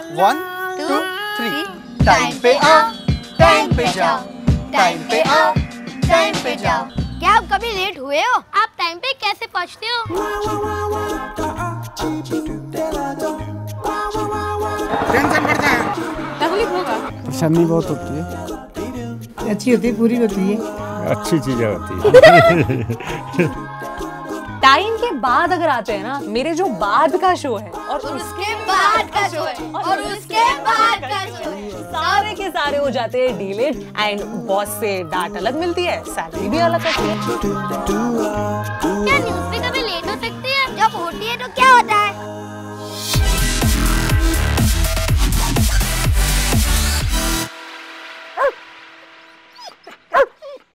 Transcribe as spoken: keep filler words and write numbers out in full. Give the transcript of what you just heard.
One two three. Time पे आओ, time पे जाओ, टाइम पे आओ, टाइम पे जाओ। क्या आप कभी लेट हुए हो? आप टाइम पे कैसे पहुँचते हो? टेंशन बढ़ता है, तकलीफ होगा, परेशानी बहुत होती है। अच्छी होती है, पूरी होती है, अच्छी चीजें होती है। टाइम के बाद अगर आते हैं ना, मेरे जो बाद का शो है और उसके बाद का शो है और उसके बाद का शो है, सारे के सारे हो जाते हैं डिलेड एंड बॉस से डांट अलग मिलती है, सैलरी भी अलग होती है।